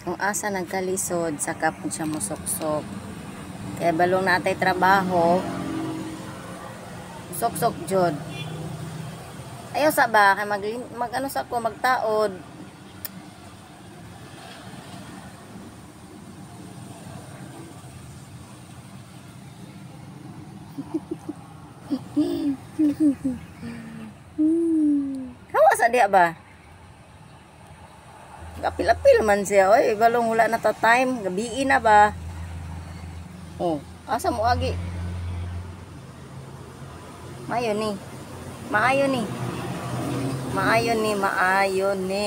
Kung asa nagkalisod, saka po siya musuksok. Kaya balong natay trabaho, suksok jud. Ayaw sa ba, kay mag ano sa ko, magtaod. Hawa sa diya ba? Kapil-apil man siya. Oy, balong wala na ta time. Gabi na ba? Oh, asa mo agi? Maayo ni. Maayo ni. Maayo ni, maayo ni.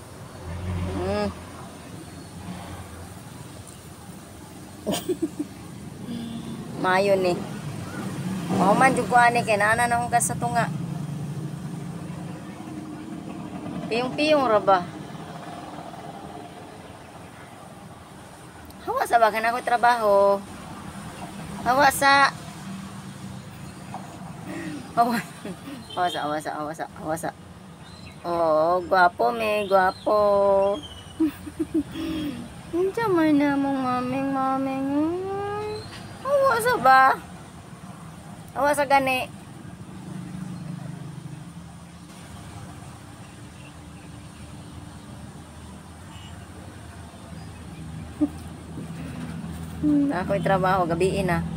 Maayo ni. Mao man jud ko ani kay naana na ka sa tunga. Piyong-piyong ra ba? Hawa sa bagan ako trabaho. Hawa sa. Hawa sa. Oh, gwapo me, gwapo. Unsa man na mong maming. Hawa sa ba? Hawa sa gani. Ako'y trabaho, gabi na.